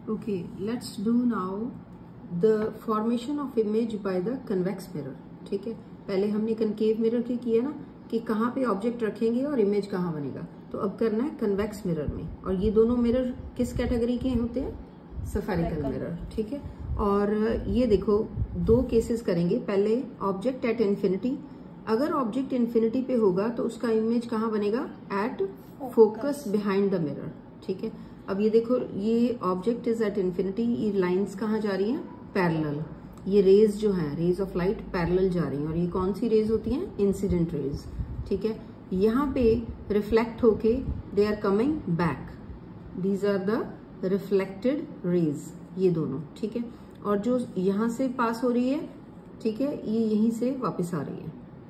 Okay, let's do now the formation of image by the convex mirror. ठीक है, पहले हमने कनकेव मिरर की किया ना कि कहाँ पे ऑब्जेक्ट रखेंगे और इमेज कहाँ बनेगा, तो अब करना है कन्वेक्स मिरर में। और ये दोनों मिरर किस कैटेगरी के होते हैं? Spherical mirror. ठीक है, और ये देखो दो केसेस करेंगे। पहले ऑब्जेक्ट एट इन्फिनिटी, अगर ऑब्जेक्ट इन्फिनिटी पे होगा तो उसका इमेज कहाँ बनेगा? At focus behind the mirror. ठीक है, अब ये देखो ये ऑब्जेक्ट इज एट इन्फिनिटी, ये लाइंस कहाँ जा रही हैं? पैरेलल। ये रेज जो है, रेज ऑफ लाइट पैरेलल जा रही हैं, और ये कौन सी रेज होती हैं? Incident rays. ठीक है, यहाँ पे रिफ्लेक्ट होके they are coming back, these are the reflected rays, ये दोनों। ठीक है, और जो यहाँ से पास हो रही है, ठीक है, ये यहीं से वापस आ रही है,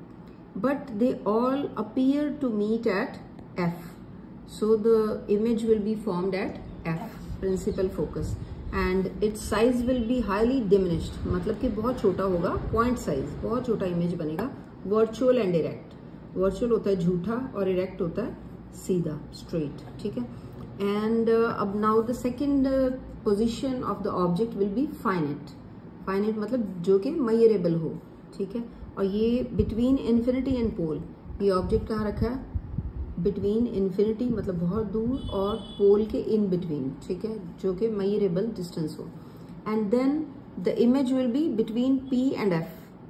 but they all appear to meet at F. So the image will be formed at F, principal focus, and its size will be highly diminished. मतलब कि बहुत छोटा होगा, point size, बहुत छोटा image बनेगा। Virtual and erect. Virtual होता है झूठा और erect होता है सीधा, straight. ठीक है, and अब now the second position of the object will be finite. Finite मतलब जो कि measurable हो। ठीक है, और ये between infinity and pole, ये object कहाँ रखा है? बिटवीन इन्फिनिटी मतलब बहुत दूर, और पोल के इन बिटवीन। ठीक है, जो कि मेजरेबल डिस्टेंस हो। And then the image will be between P and F।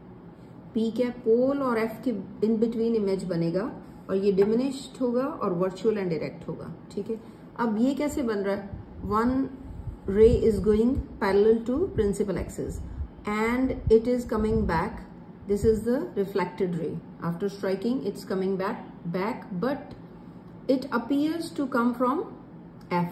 P क्या? पोल और F के इन बिटवीन इमेज बनेगा, और ये डिमिनिश्ड होगा और वर्चुअल एंड डायरेक्ट होगा। ठीक है, अब ये कैसे बन रहा है? One ray is going parallel to principal axis and it is coming back. This is the reflected ray. After striking, it's coming back, but it appears to come from F.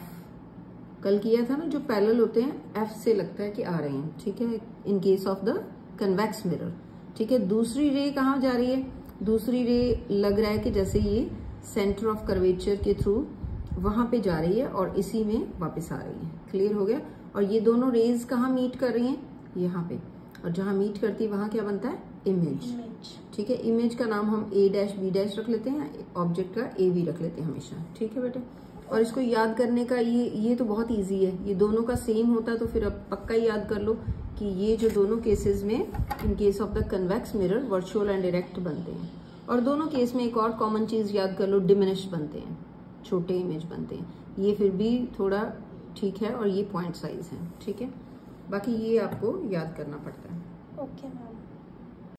कल किया था ना, जो पैरेलल होते हैं F से लगता है कि आ रहे हैं। ठीक है, in case of the convex mirror. ठीक है, दूसरी रे कहाँ जा रही है? दूसरी रे लग रहा है कि जैसे ये सेंटर ऑफ कर्वेचर के थ्रू वहां पे जा रही है और इसी में वापस आ रही है। क्लियर हो गया? और ये दोनों रेज कहाँ मीट कर रही हैं? यहाँ पे, और जहां मीट करती है वहां क्या बनता है? इमेज। ठीक है, इमेज का नाम हम A डैश B डैश रख लेते हैं, ऑब्जेक्ट का AV रख लेते हैं हमेशा। ठीक है बेटे, और इसको याद करने का ये तो बहुत इजी है, ये दोनों का सेम होता है, तो फिर अब पक्का याद कर लो कि ये जो दोनों केसेस में in case of the convex mirror virtual and direct बनते हैं। और दोनों केस में एक और कॉमन चीज याद कर लो, डिमिनिश्ड बनते हैं, छोटे इमेज बनते हैं। ये फिर भी थोड़ा ठीक है, और ये पॉइंट साइज है। ठीक है, बाकी ये आपको याद करना पड़ता है। Okay ma'am.